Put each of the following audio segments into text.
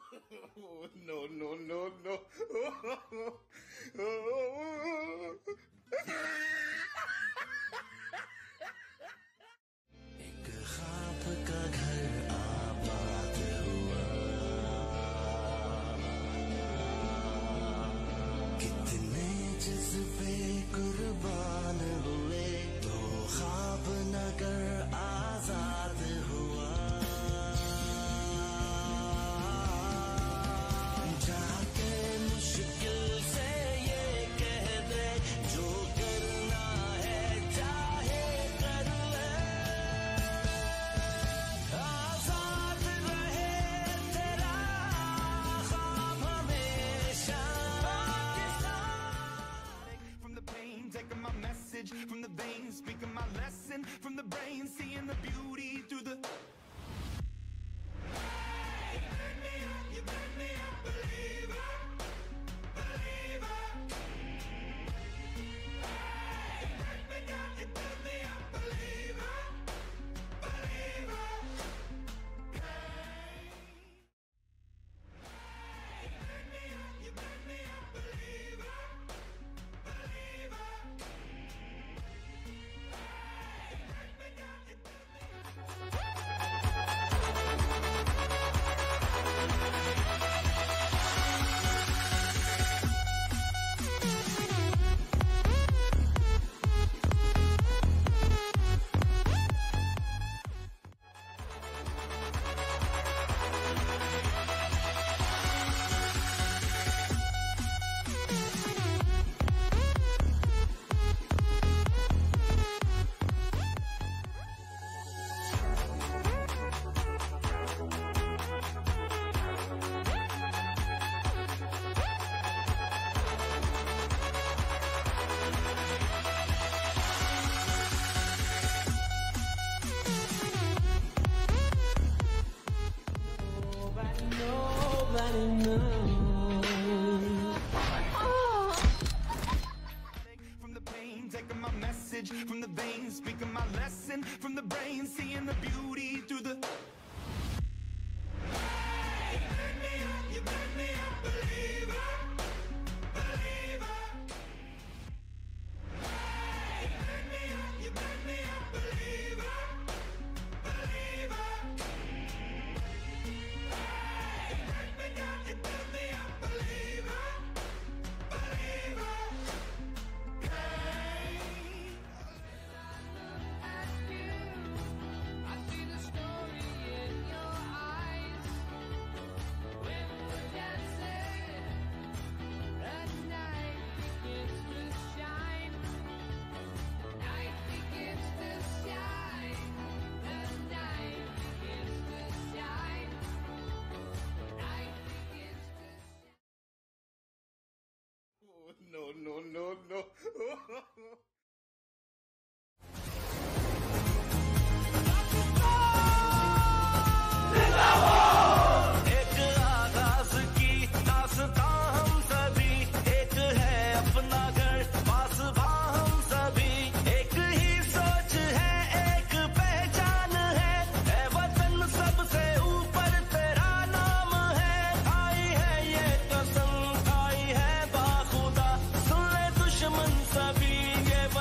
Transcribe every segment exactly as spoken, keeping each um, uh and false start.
Oh, no, no, no, no. एक ख्वाब का घर आबाद हुआ, कितने जज्बे कुर्बान हुए, तो ख्वाब नगर आजाद हुआ। जाके मुश्किल से ये कह दे, जो करना है चाहे कर ले, आजाद रहे तेरा ख्वाब हमेशा। From the pain, taking my message from the veins, speaking my lesson from the brain, seeing the beauty through the. Hey, you burn me up, you burn me up, believer, believer. Hey, you burn me down, you burn me up, believer, believer. Hey, you burn me up, you burn me up, believer, believer. Nobody knows. From the pain, taking my message from the veins, speaking my lesson from the brain, seeing the beauty through the. Hey, you burn me up, you burn me up, believer, believer. Hey, you burn me up, you burn me up, believer, believer. Hey, you burn me down, you burn me up, believer, believer. Oh, no, no, no, no. एक आगाज की दास्तां हम सभी, एक है अपना घर पासबां हम सभी, एक ही सोच है एक पहचान है, ऐ वतन सबसे ऊपर तेरा नाम है। आई है ये कसम, आई है बाखुदा, सुन ले दुश्मन सभी, ये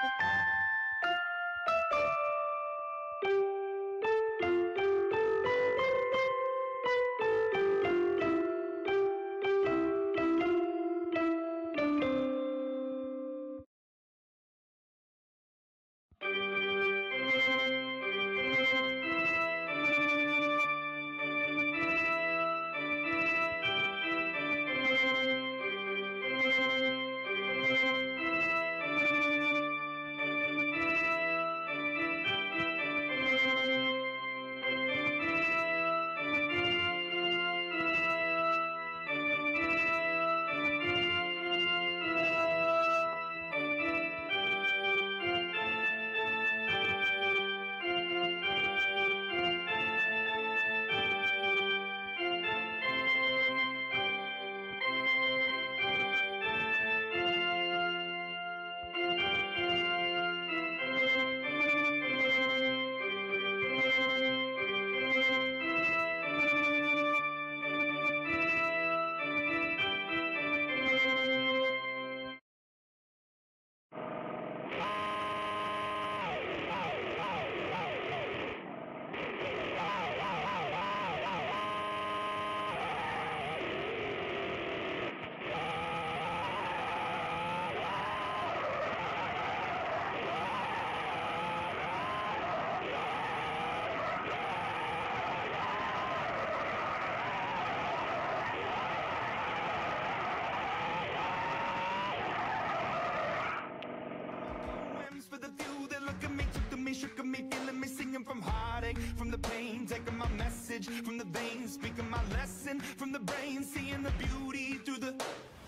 For the few that look at me, took to me, shook at me, feeling me, singing from heartache, from the pain, taking my message from the veins, speaking my lesson from the brain, seeing the beauty through the.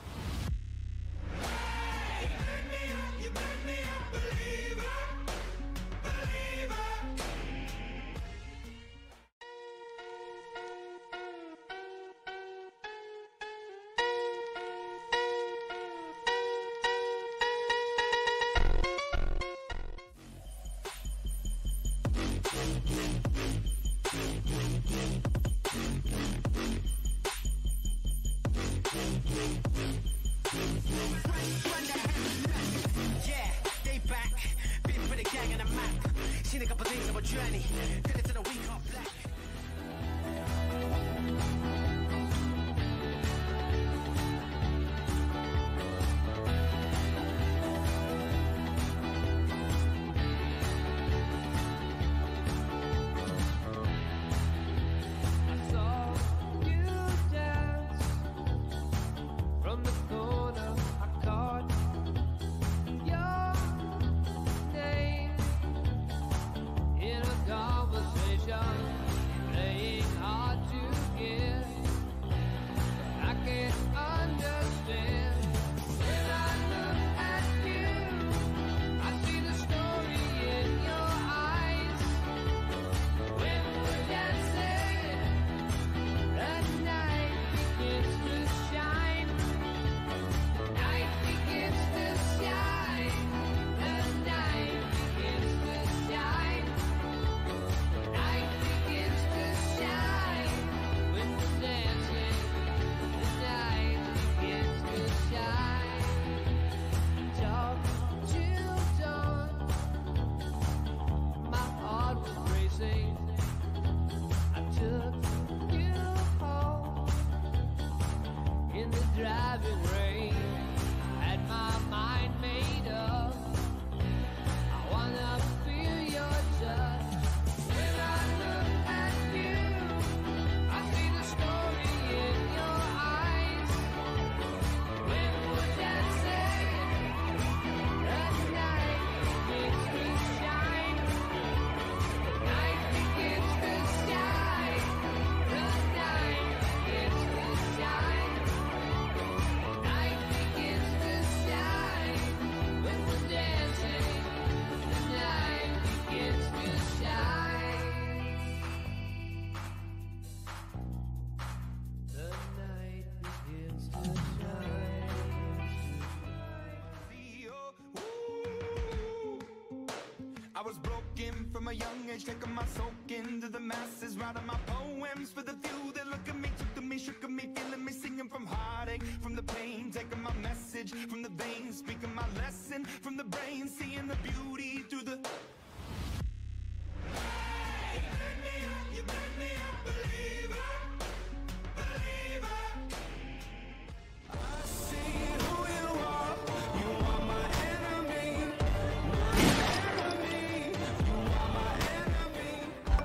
Hey, you made me up, you made me a believer, believer. Yeah, they back. Been for the gang and a map. Seen a couple things of a journey. Feel it in a week off black. I saw you dance from the corner. I caught your name in a conversation. rhyme from a young age, taking my soak into the masses, writing my poems for the few that look at me, took to me, shook at me, feeling me, singing from heartache, from the pain, taking my message from the veins, speaking my lesson from the brain, seeing the beauty through the. Hey, you make me up, you make me a believer, believer. I see who you are, you are my enemy, my enemy, you are my enemy.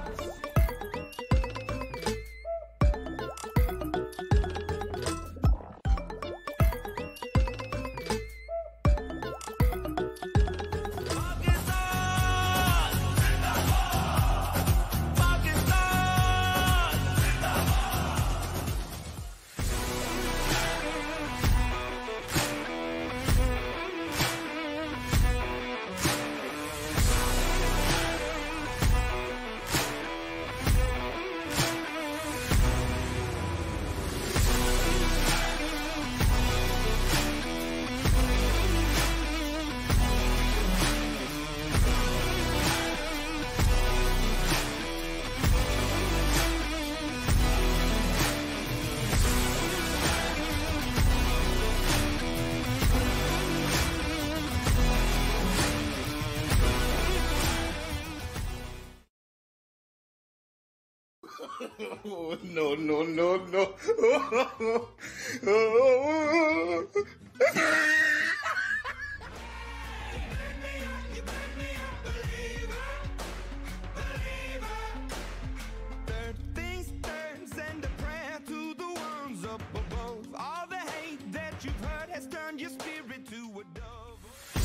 Oh, no, no, no, no. Oh, oh, oh. Third things third, send a prayer to the ones up above. All the hate that you've heard has turned your spirit to a dove.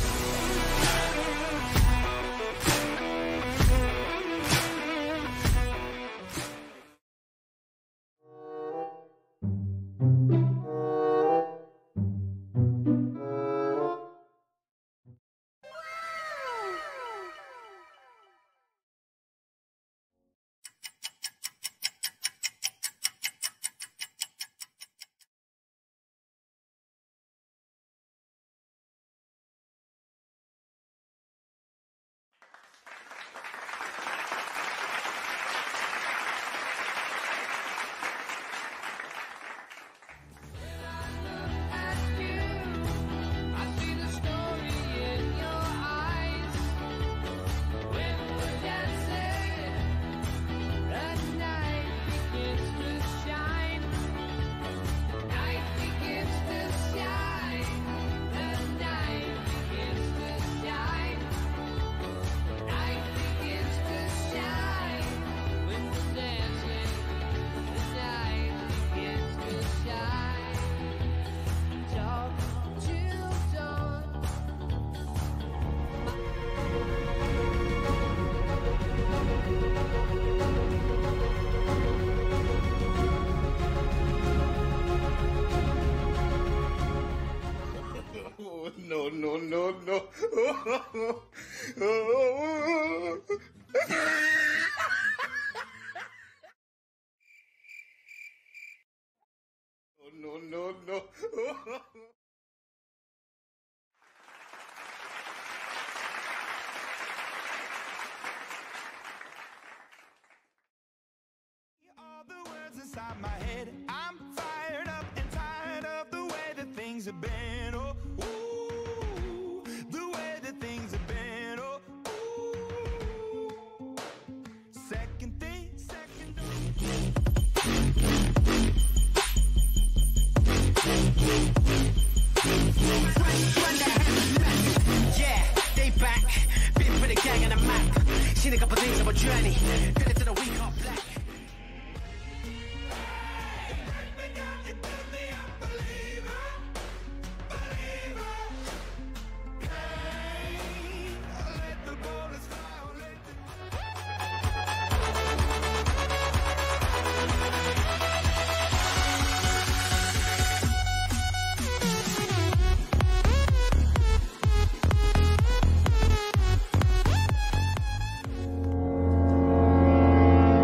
Oh, no, no, no, no. Oh, oh, oh, oh. Oh, no, no, no. Oh. All the words inside my head, I'm fired up and tired of the way that things have been. Oh, ooh, the way that things have been. Oh, ooh. Second thing, second. Yeah, they back. Been for the gang on the map. Seen a couple things on my journey. Feel it to the week off black. Hey,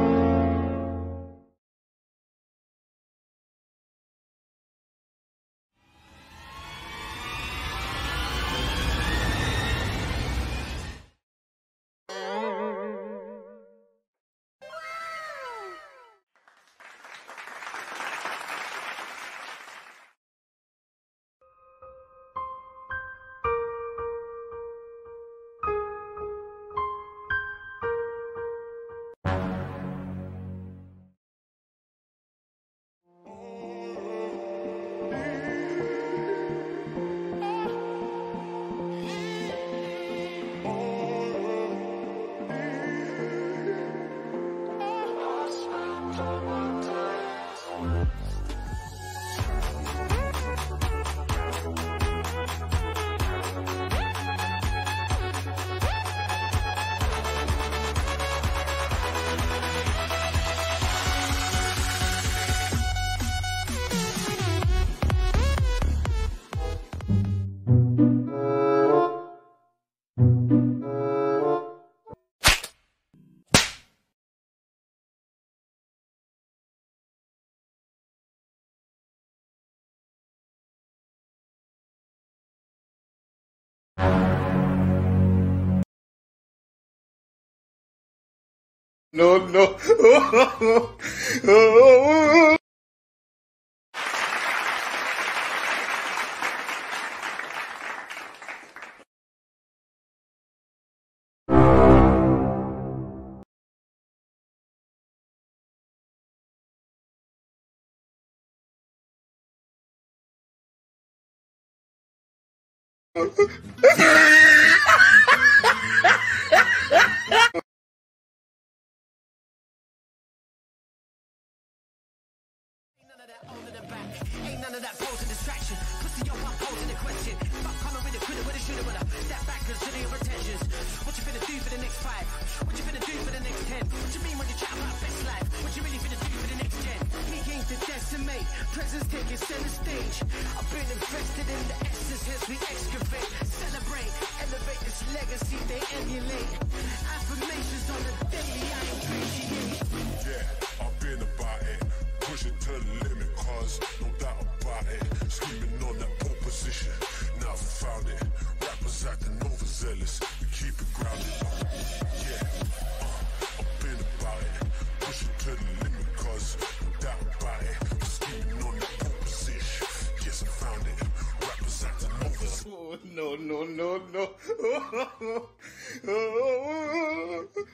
No, no. Oh, oh, oh. Ain't none of that posing distraction. Pussy yo, I'm posing the question. Fuck, I'm with a critter, with a shooter, with a step back, consider your pretensions. What you finna do for the next five? What you finna do for the next ten? What you mean when you chat about best life? What you really finna do for the next gen? Me games to decimate, presence taking center stage. I've been invested in the essence, hence we excavate, celebrate, elevate this legacy they emulate. Affirmations on the daily, I appreciate. Yeah, I've been about it. Push it to the limit, cause no doubt about it. Screaming on that pole position, now I found it. Rappers acting overzealous, we keep it grounded. Yeah, uh, I've been about it. Push it to the limit, cause no doubt about it. Screaming on that pole position, yes I found it. Rappers acting overzealous. Oh, no, no, no, no. Oh, oh, oh, oh.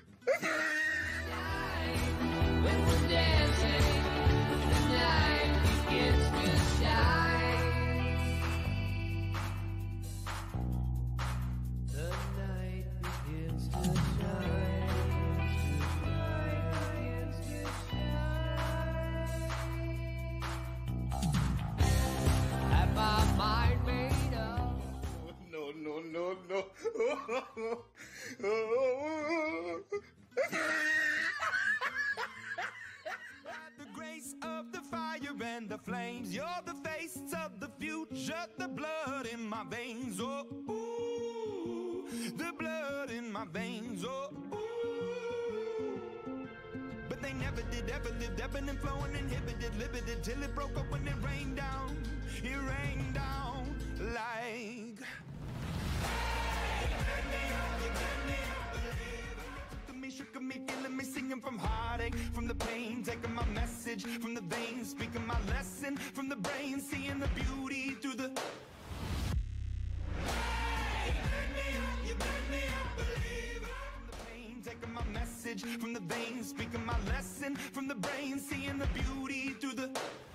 When we're dancing, the night begins to shine. The night begins to shine. The night begins to shine. Have my mind made up. No, no, no, no. Oh, oh, oh, oh. The grace of the fire and the flames. You're the face of the future, the blood in my veins. Oh, ooh, the blood in my veins. Oh, ooh. But they never did, ever lived, ebbing and flowing, inhibited, limited, till it broke up when it rained down. It rained down like. Shook me, feeling me, singing from heartache, from the pain, taking my message from the veins, speaking my lesson from the brain, seeing the beauty through the. From the pain, taking my message from the veins, speaking my lesson from the brain, seeing the beauty through the.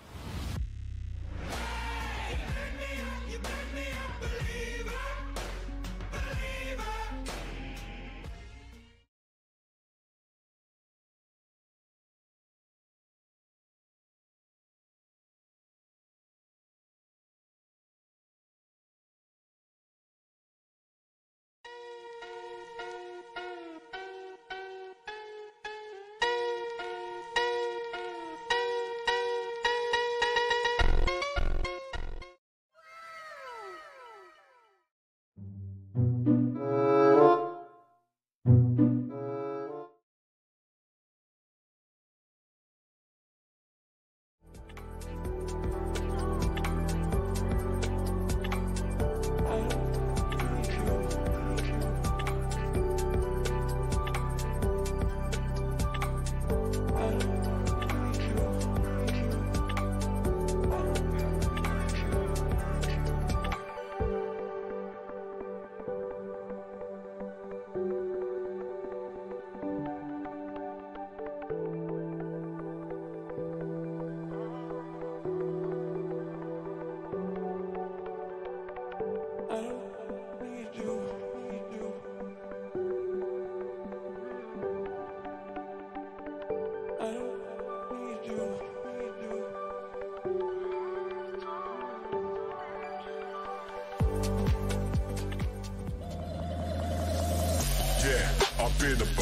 You made me a believer, believer.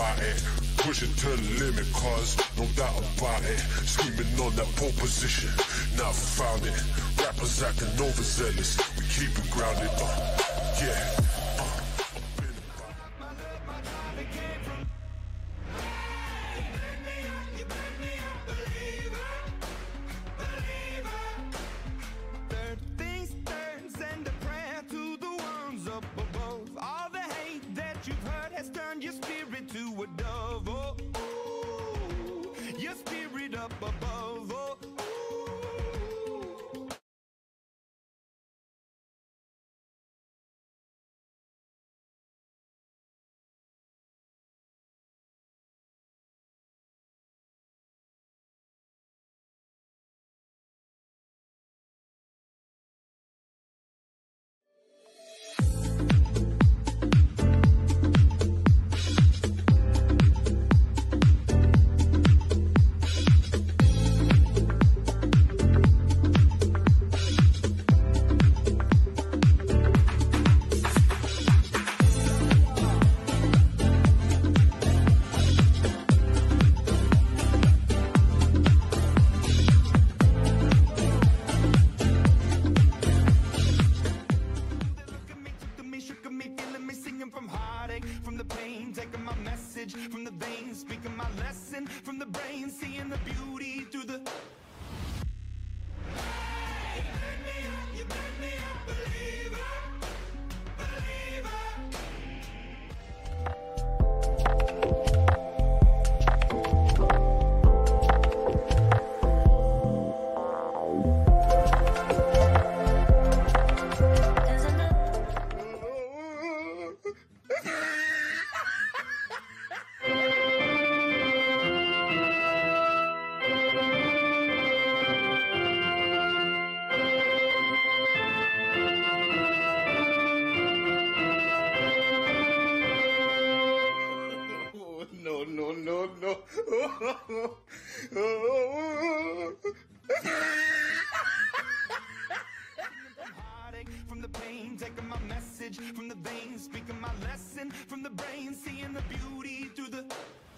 about it. Push it to the limit, cause no doubt about it. Scheming on that pole position, now I found it. Rappers acting overzealous, we keep it grounded. Uh, yeah. Turn your spirit to a dove, oh, ooh, your spirit up above, oh, ooh. From the pain, taking my message from the veins, speaking my lesson from the brain, seeing the beauty through the. Hey, you made me up, you made me a believer, No, no, no, no. From the pain, taking my message from the veins, speaking my lesson from the brain, seeing the beauty through the.